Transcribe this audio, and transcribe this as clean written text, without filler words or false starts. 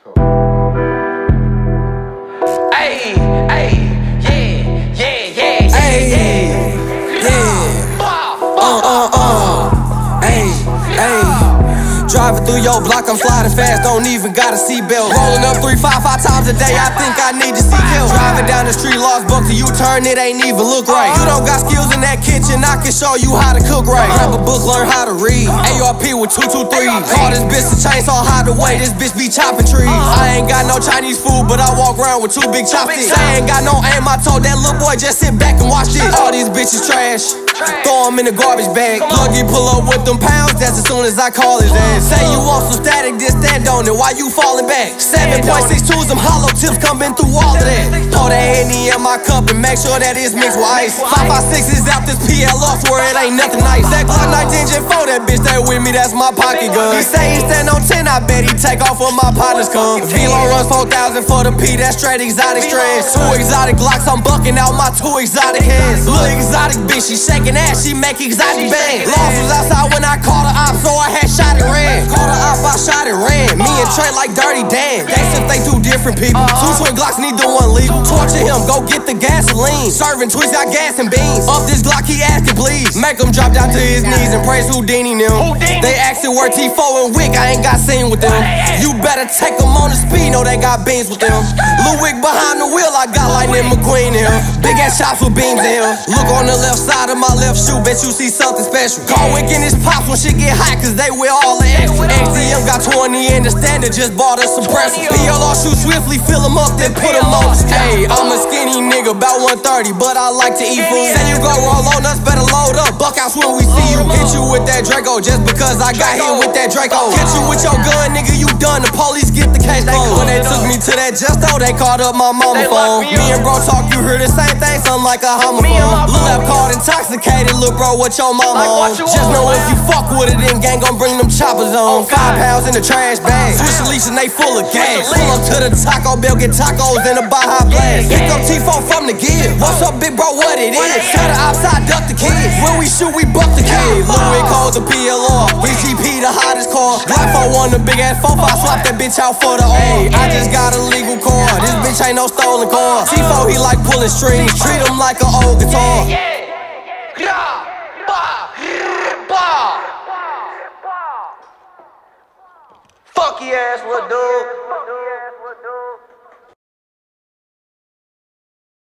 Hey, hey, yeah, yeah, yeah, hey, Driving through your block, I'm sliding fast, don't even got a seatbelt. Rolling up 3-5 times a day, I think I need to seek help. Driving down the street, lost bucks, a U-turn, it ain't even look right. You don't got skills in that kitchen, I can show you how to cook right. Grab a book, learn how to read. ARP with 223. Call this bitch a chainsaw hideaway, this bitch be chopping trees. I ain't got no Chinese food, but I walk around with 2 big chopsticks. I ain't got no aim, I told that little boy just sit back and watch this. All these bitches trash, throw them in the garbage bag. Pluggy pull up with them pounds, that's as soon as I call his ass. Say you want some static, just stand on it while you falling back. 7.62's them hollow tips coming through all of that. Pour that Henny in my cup and make sure that it's mixed with ice. 5.56 is out this PLR, swear it ain't nothing nice. That Glock 19 Gen 4, that bitch stay with me, that's my pocket gun. He say he stand on 10, I bet he take off when my partners come. Velo runs 4,000 for the P, that's straight exotic strands. 2 exotic Glocks, I'm bucking out my 2 exotic hands. Little exotic bitch, she shaking ass, she make exotic bangs. Lost was outside when I called her op, so I had shot it ran. Called her op, I shot it ran. Me and Trey like Dirty Dan. They said they 2 different people. 2 twin Glocks, neither one legal. Torture him, go get the gasoline. Serving tweets, got gas and beans. Off this Glock, he asking please. Make him drop down to his knees and praise Houdini them. They asking where T4 and Wick, I ain't got seen with them. You better take them on the speed, know they got beans with them. Lil Wick behind the wheel, I got Lightning McQueen in him. Big ass shots with beams in him. Look on the left side of my left shoe, bet you see something special. Call Wick in his pops when shit get hot, cause they wear all the extra. XDM got 20 in the standard, just bought a suppressor. PLR shoot swiftly, fill him up, then put him on the Hey, I'm a skinny nigga, about 130, but I like to eat food. Say you go roll on us, better load up, buck outs when we see you. Hit you with that Draco, just because I got hit with that Draco. Hit you with your gun, nigga, you done, the police get the case closed. When they took me to that Justo, they called up my mama phone. Me and bro talk, you hear the same thing, something like a homophone. Lil' F called intoxicated, look bro, what your mama on? Just know if you fuck with it, then gang gon' bring them choppers on. 5 pounds in the trash bag, switch leash and they full of gas. Pull up to the Taco Bell, get tacos in a Baja Blast. Pick up T4 from the give. What's up, big bro, what it is? Tell the outside, duck the kids. When we shoot, we buck the kids. Lil Wick calls the PLR, VGP the hottest car. Black 4-1, the big ass 4-5, swap that bitch out for the R. I just got a legal car, this bitch ain't no stolen car. T4, he like pulling strings, treat him like an old guitar. Fuck your ass, what done?